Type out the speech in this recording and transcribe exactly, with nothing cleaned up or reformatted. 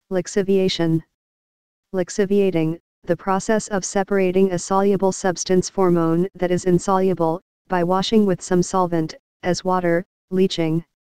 Lixiviation. Lixiviating, the process of separating a soluble substance hormone that is insoluble, by washing with some solvent, as water, leaching.